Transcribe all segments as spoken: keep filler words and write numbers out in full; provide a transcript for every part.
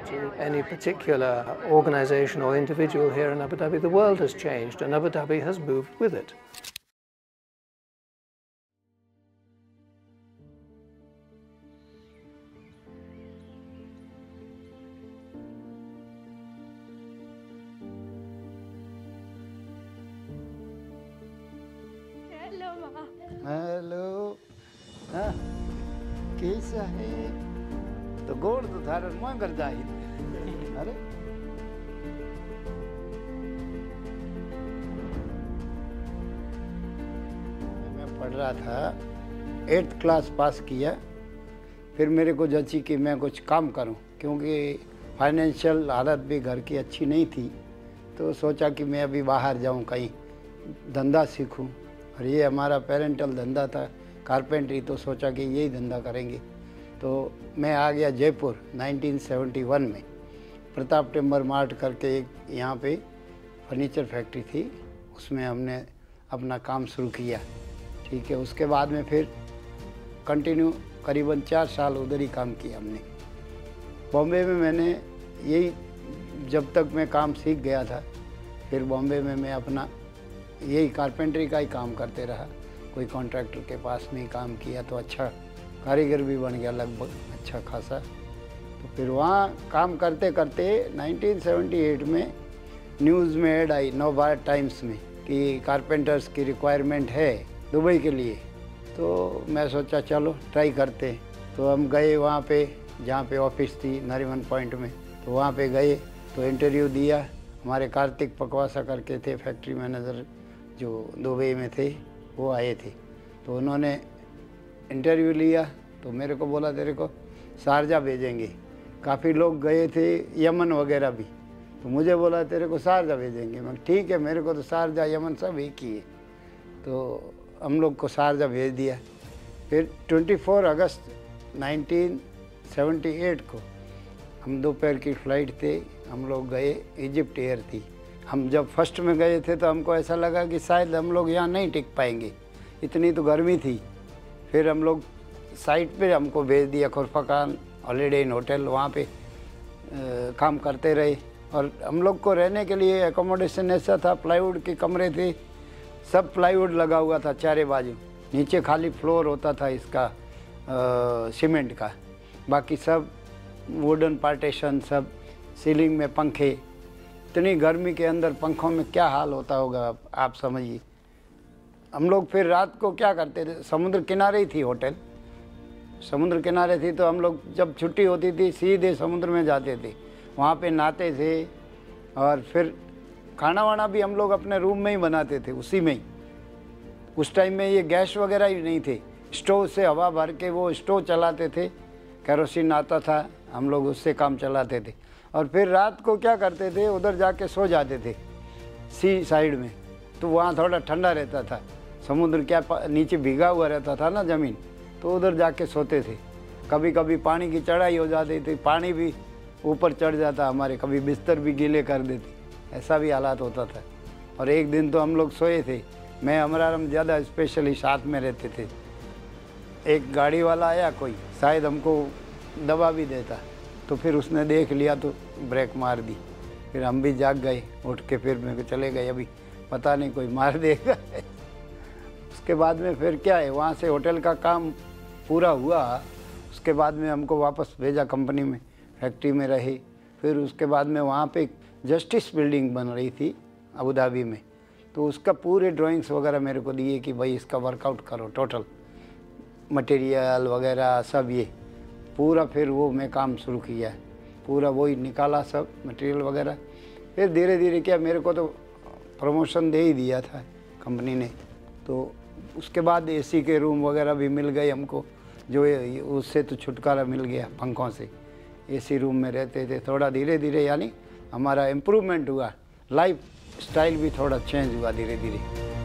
to any particular organization or individual here in Abu Dhabi. The world has changed and Abu Dhabi has moved with it. Hello हाँ कैसा है तो गोड़ तो थारा मुँह कर जाए अरे मैं पढ़ रहा था एट्थ क्लास पास किया फिर मेरे को जची कि मैं कुछ काम करूं क्योंकि फाइनेंशियल हालत भी घर की अच्छी नहीं थी तो सोचा कि मैं अभी बाहर जाऊं कहीं धंधा सीखूं और ये हमारा पेरेंटल धंधा था कारपेंटरी तो सोचा कि यही धंधा करेंगे तो मैं आ गया जयपुर नाइनटीन सेवेंटी वन में प्रताप टिम्बर मार्ट करके एक यहाँ पे फर्नीचर फैक्ट्री थी उसमें हमने अपना काम शुरू किया ठीक है। उसके बाद में फिर कंटिन्यू करीबन चार साल उधर ही काम किया हमने। बॉम्बे में मैंने यही जब तक मैं काम सीख गया था फिर बॉम्बे में मैं अपना यही कारपेंटरी का ही काम करते रहा। कोई कॉन्ट्रैक्टर के पास में ही काम किया तो अच्छा कारीगर भी बन गया लगभग अच्छा खासा। तो फिर वहाँ काम करते करते नाइनटीन सेवेंटी एट में न्यूज़ में ऐड आई नवभारत टाइम्स में कि कारपेंटर्स की रिक्वायरमेंट है दुबई के लिए। तो मैं सोचा चलो ट्राई करते। तो हम गए वहाँ पे जहाँ पे ऑफिस थी नरीमन पॉइंट में तो वहाँ पे गए तो इंटरव्यू दिया। हमारे कार्तिक पकवासा करके थे फैक्ट्री मैनेजर जो दुबई में थे वो आए थे तो उन्होंने इंटरव्यू लिया तो मेरे को बोला तेरे को शारजा भेजेंगे। काफ़ी लोग गए थे यमन वगैरह भी तो मुझे बोला तेरे को शारजा भेजेंगे। मैं ठीक है मेरे को तो शारजा यमन सब एक ही है। तो हम लोग को शारजा भेज दिया। फिर चौबीस अगस्त नाइनटीन सेवेंटी एट को हम दोपहर की फ़्लाइट थे हम लोग गए इजिप्ट एयर थी। हम जब फर्स्ट में गए थे तो हमको ऐसा लगा कि शायद हम लोग यहाँ नहीं टिक पाएंगे इतनी तो गर्मी थी। फिर हम लोग साइट पे हमको भेज दिया खुरफाखान हॉलीडे इन होटल वहाँ पे आ, काम करते रहे। और हम लोग को रहने के लिए एकोमोडेशन ऐसा था प्लाईवुड के कमरे थे सब प्लाईवुड लगा हुआ था चारे बाजू। नीचे खाली फ्लोर होता था इसका आ, सीमेंट का बाकी सब वुडन पार्टीशन सब सीलिंग में पंखे। इतनी गर्मी के अंदर पंखों में क्या हाल होता होगा आप समझिए। हम लोग फिर रात को क्या करते थे समुद्र किनारे ही थी होटल समुद्र किनारे थी तो हम लोग जब छुट्टी होती थी सीधे समुद्र में जाते थे वहाँ पे नहाते थे। और फिर खाना वाना भी हम लोग अपने रूम में ही बनाते थे उसी में ही। उस टाइम में ये गैस वगैरह ही नहीं थे स्टोव से हवा भर के वो स्टोव चलाते थे केरोसिन आता था हम लोग उससे काम चलाते थे। और फिर रात को क्या करते थे उधर जाके सो जाते थे सी साइड में तो वहाँ थोड़ा ठंडा रहता था समुद्र क्या नीचे भीगा हुआ रहता था ना ज़मीन तो उधर जाके सोते थे। कभी कभी पानी की चढ़ाई हो जाती थी पानी भी ऊपर चढ़ जाता हमारे कभी बिस्तर भी गीले कर देते ऐसा भी हालात होता था। और एक दिन तो हम लोग सोए थे मैं हमारा हम ज़्यादा स्पेशली साथ में रहते थे। एक गाड़ी वाला आया कोई शायद हमको दवा भी देता तो फिर उसने देख लिया तो ब्रेक मार दी। फिर हम भी जाग गए उठ के फिर मेरे को चले गए अभी पता नहीं कोई मार देगा। उसके बाद में फिर क्या है वहाँ से होटल का काम पूरा हुआ उसके बाद में हमको वापस भेजा कंपनी में फैक्ट्री में रहे। फिर उसके बाद में वहाँ पे जस्टिस बिल्डिंग बन रही थी अबू धाबी में तो उसका पूरे ड्राइंग्स वगैरह मेरे को दिए कि भाई इसका वर्कआउट करो टोटल मटेरियल वगैरह सब ये पूरा। फिर वो मैं काम शुरू किया पूरा वही निकाला सब मटेरियल वगैरह। फिर धीरे धीरे क्या मेरे को तो प्रमोशन दे ही दिया था कंपनी ने तो उसके बाद एसी के रूम वगैरह भी मिल गए हमको जो उससे तो छुटकारा मिल गया पंखों से एसी रूम में रहते थे। थोड़ा धीरे धीरे यानी हमारा इम्प्रूवमेंट हुआ लाइफ स्टाइल भी थोड़ा चेंज हुआ धीरे धीरे।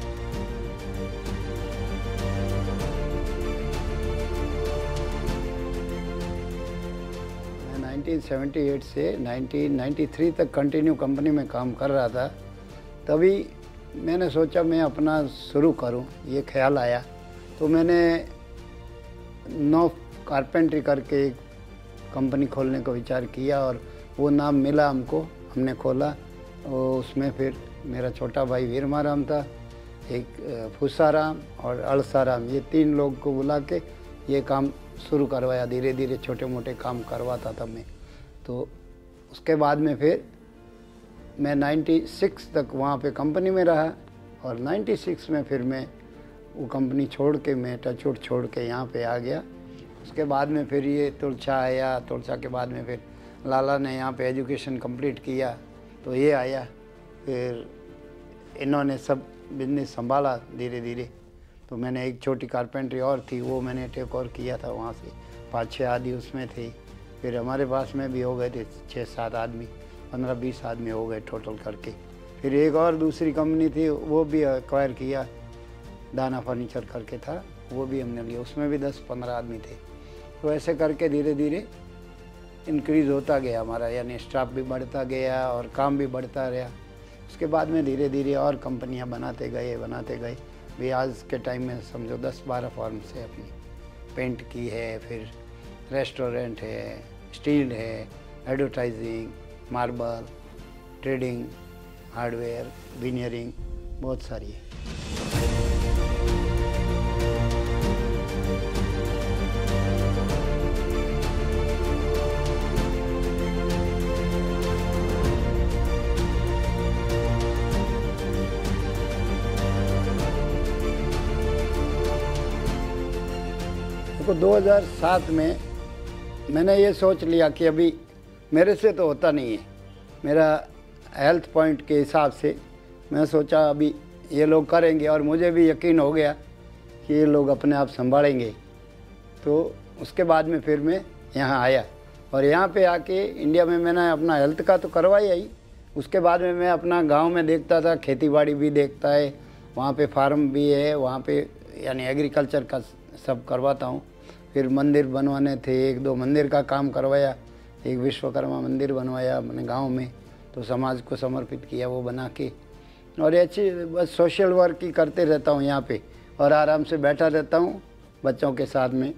नाइनटीन सेवेंटी एट से नाइनटीन नाइंटी थ्री तक कंटिन्यू कंपनी में काम कर रहा था। तभी मैंने सोचा मैं अपना शुरू करूं ये ख्याल आया तो मैंने नौ कारपेंट्री करके एक कंपनी खोलने का विचार किया और वो नाम मिला हमको, हमने खोला। और उसमें फिर मेरा छोटा भाई वीरमाराम था, एक फूसाराम और अड़साराम, ये तीन लोग को बुला के ये काम शुरू करवाया। धीरे धीरे छोटे मोटे काम करवाता था मैं। तो उसके बाद में फिर मैं छियानवे तक वहाँ पे कंपनी में रहा और छियानवे में फिर मैं वो कंपनी छोड़ के मैं टचवुड छोड़ के यहाँ पे आ गया। उसके बाद में फिर ये तुलछा आया, तुलछा के बाद में फिर लाला ने यहाँ पे एजुकेशन कंप्लीट किया तो ये आया। फिर इन्होंने सब बिजनेस संभाला धीरे धीरे। तो मैंने एक छोटी कारपेंट्री और थी, वो मैंने टेक ओवर किया था वहाँ से, पाँच छः आदमी उसमें थे। फिर हमारे पास में भी हो गए थे छः सात आदमी, पंद्रह बीस आदमी हो गए टोटल करके। फिर एक और दूसरी कंपनी थी, वो भी एक्वायर किया, दाना फर्नीचर करके था, वो भी हमने लिया, उसमें भी दस पंद्रह आदमी थे। तो ऐसे करके धीरे धीरे इंक्रीज़ होता गया हमारा, यानी स्टाफ भी बढ़ता गया और काम भी बढ़ता रहा। उसके बाद में धीरे धीरे और कंपनियां बनाते गए बनाते गए भी आज के टाइम में समझो दस बारह फॉर्म्स है अपनी। पेंट की है, फिर रेस्टोरेंट है, स्टील है, advertising, marble, trading, hardware, veneering, बहुत सारी है। देखो दो हज़ार सात में मैंने ये सोच लिया कि अभी मेरे से तो होता नहीं है, मेरा हेल्थ पॉइंट के हिसाब से मैं सोचा अभी ये लोग करेंगे और मुझे भी यकीन हो गया कि ये लोग अपने आप संभालेंगे। तो उसके बाद में फिर मैं यहाँ आया और यहाँ पे आके इंडिया में मैंने अपना हेल्थ का तो करवाया ही। उसके बाद में मैं अपना गांव में देखता था, खेती बाड़ी भी देखता है, वहाँ पे फार्म भी है, वहाँ पे यानी एग्रीकल्चर का सब करवाता हूँ। फिर मंदिर बनवाने थे, एक दो मंदिर का काम करवाया, एक विश्वकर्मा मंदिर बनवाया अपने गांव में, तो समाज को समर्पित किया वो बना के। और अच्छी बस सोशल वर्क ही करते रहता हूँ यहाँ पे और आराम से बैठा रहता हूँ बच्चों के साथ में,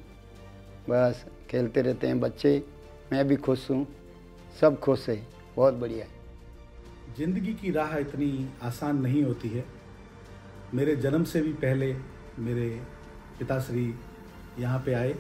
बस खेलते रहते हैं बच्चे, मैं भी खुश हूँ, सब खुश है, बहुत बढ़िया है। ज़िंदगी की राह इतनी आसान नहीं होती है। मेरे जन्म से भी पहले मेरे पिताश्री यहाँ पे आए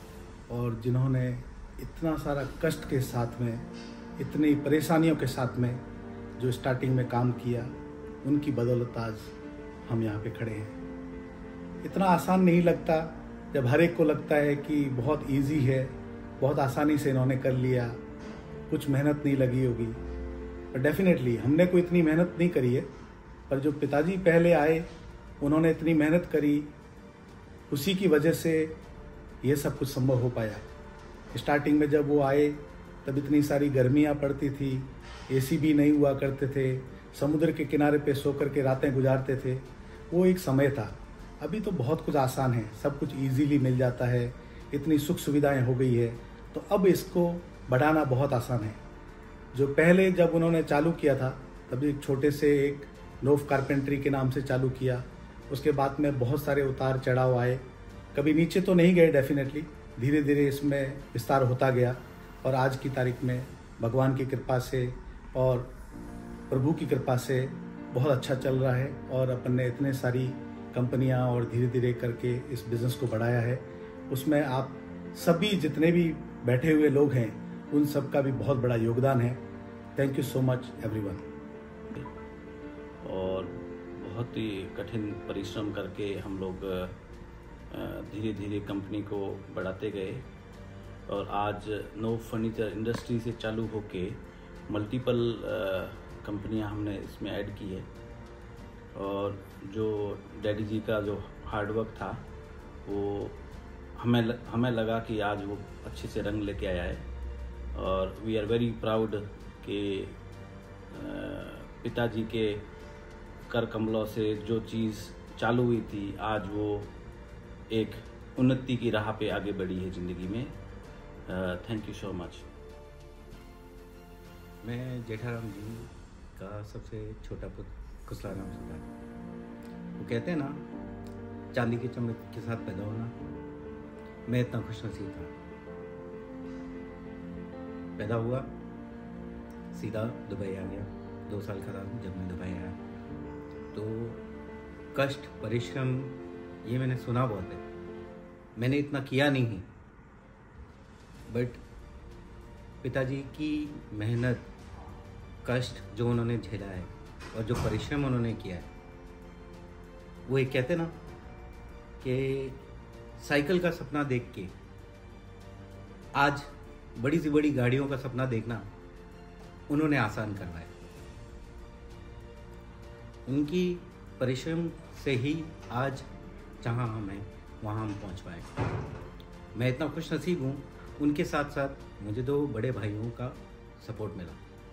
और जिन्होंने इतना सारा कष्ट के साथ में, इतनी परेशानियों के साथ में जो स्टार्टिंग में काम किया, उनकी बदौलत आज हम यहाँ पे खड़े हैं। इतना आसान नहीं लगता, जब हर एक को लगता है कि बहुत इजी है, बहुत आसानी से इन्होंने कर लिया, कुछ मेहनत नहीं लगी होगी। पर डेफिनेटली हमने कोई इतनी मेहनत नहीं करी है, पर जो पिताजी पहले आए उन्होंने इतनी मेहनत करी, उसी की वजह से ये सब कुछ संभव हो पाया। स्टार्टिंग में जब वो आए तब इतनी सारी गर्मियाँ पड़ती थी, एसी भी नहीं हुआ करते थे, समुद्र के किनारे पे सो कर के रातें गुजारते थे, वो एक समय था। अभी तो बहुत कुछ आसान है, सब कुछ इजीली मिल जाता है, इतनी सुख सुविधाएं हो गई है, तो अब इसको बढ़ाना बहुत आसान है। जो पहले जब उन्होंने चालू किया था तब एक छोटे से एक नोव कारपेंट्री के नाम से चालू किया, उसके बाद में बहुत सारे उतार चढ़ाव आए, कभी नीचे तो नहीं गए, डेफिनेटली धीरे धीरे इसमें विस्तार होता गया और आज की तारीख में भगवान की कृपा से और प्रभु की कृपा से बहुत अच्छा चल रहा है और अपन ने इतने सारी कंपनियां और धीरे धीरे करके इस बिज़नेस को बढ़ाया है। उसमें आप सभी जितने भी बैठे हुए लोग हैं उन सब का भी बहुत बड़ा योगदान है। Thank you so much everyone. और बहुत ही कठिन परिश्रम करके हम लोग धीरे धीरे कंपनी को बढ़ाते गए और आज नोव फर्नीचर इंडस्ट्री से चालू होके मल्टीपल कंपनियां हमने इसमें ऐड की है। और जो डैडी जी का जो हार्डवर्क था वो हमें हमें लगा कि आज वो अच्छे से रंग लेके आया है और वी आर वेरी प्राउड कि पिताजी के कर कमलों से जो चीज़ चालू हुई थी आज वो एक उन्नति की राह पे आगे बढ़ी है ज़िंदगी में। Thank you so much. मैं जेठाराम जी का सबसे छोटा पुत्र खुसलाराम सरदार। वो कहते हैं ना, चांदी के चम्मच के साथ पैदा होना। मैं इतना खुशनसीब था, पैदा हुआ सीधा दुबई आ गया। दो साल का था जब मैं दुबई आया। तो कष्ट, परिश्रम ये मैंने सुना बहुत है, मैंने इतना किया नहीं है, बट पिताजी की मेहनत, कष्ट जो उन्होंने झेला है और जो परिश्रम उन्होंने किया है, वो एक कहते ना कि साइकिल का सपना देख के आज बड़ी सी बड़ी गाड़ियों का सपना देखना उन्होंने आसान करवाया। उनकी परिश्रम से ही आज जहाँ हम हैं वहाँ हम पहुँच पाए। मैं इतना खुश नसीब हूँ, उनके साथ साथ मुझे दो बड़े भाइयों का सपोर्ट मिला।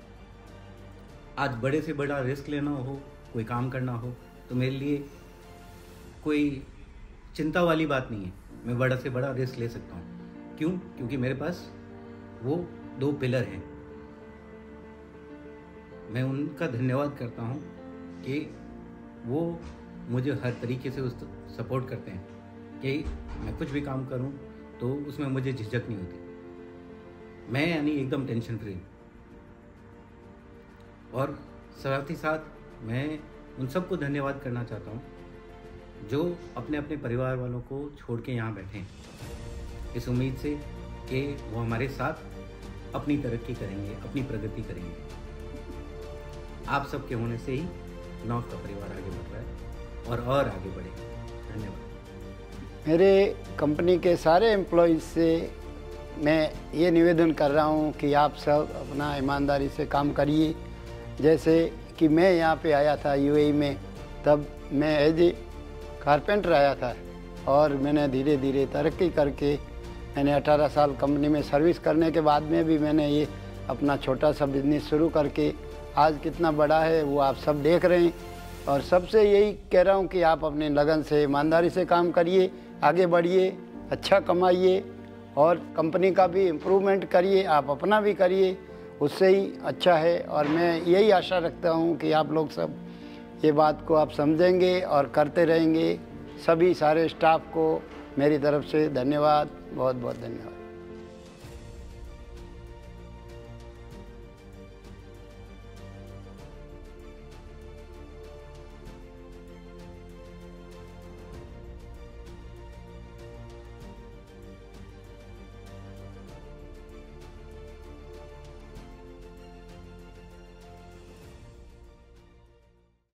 आज बड़े से बड़ा रिस्क लेना हो, कोई काम करना हो, तो मेरे लिए कोई चिंता वाली बात नहीं है। मैं बड़ा से बड़ा रिस्क ले सकता हूँ। क्यों? क्योंकि मेरे पास वो दो पिलर हैं। मैं उनका धन्यवाद करता हूँ कि वो मुझे हर तरीके से उस सपोर्ट करते हैं कि मैं कुछ भी काम करूँ तो उसमें मुझे झिझक नहीं होती। मैं यानी एकदम टेंशन फ्री। और साथ ही साथ मैं उन सबको धन्यवाद करना चाहता हूँ जो अपने अपने परिवार वालों को छोड़ के यहाँ बैठे हैं, इस उम्मीद से कि वो हमारे साथ अपनी तरक्की करेंगे, अपनी प्रगति करेंगे। आप सबके होने से ही नॉफ का परिवार आगे बढ़ रहा है और और आगे बढ़ेगा। धन्यवाद। मेरे कंपनी के सारे एम्प्लॉयज़ से मैं ये निवेदन कर रहा हूँ कि आप सब अपना ईमानदारी से काम करिए। जैसे कि मैं यहाँ पे आया था यूएई में, तब मैं एज ए कारपेंटर आया था और मैंने धीरे धीरे तरक्की करके मैंने अठारह साल कंपनी में सर्विस करने के बाद में भी मैंने ये अपना छोटा सा बिजनेस शुरू करके आज कितना बड़ा है वो आप सब देख रहे हैं। और सबसे यही कह रहा हूँ कि आप अपने लगन से, ईमानदारी से काम करिए, आगे बढ़िए, अच्छा कमाइए और कंपनी का भी इम्प्रूवमेंट करिए, आप अपना भी करिए, उससे ही अच्छा है। और मैं यही आशा रखता हूँ कि आप लोग सब ये बात को आप समझेंगे और करते रहेंगे। सभी सारे स्टाफ को मेरी तरफ से धन्यवाद, बहुत बहुत धन्यवाद।